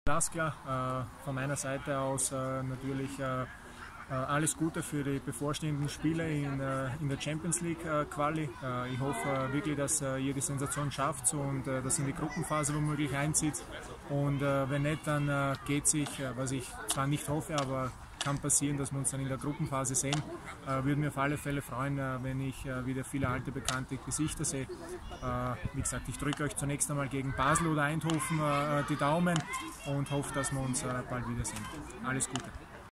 Laskler, von meiner Seite aus natürlich alles Gute für die bevorstehenden Spiele in der Champions League Quali. Ich hoffe wirklich, dass ihr die Sensation schafft und dass in die Gruppenphase womöglich einzieht. Und wenn nicht, dann geht sich, was ich zwar nicht hoffe, aber kann passieren, dass wir uns dann in der Gruppenphase sehen. Würde mir auf alle Fälle freuen, wenn ich wieder viele alte bekannte Gesichter sehe. Wie gesagt, ich drücke euch zunächst einmal gegen Basel oder Eindhoven die Daumen und hoffe, dass wir uns bald wiedersehen. Alles Gute.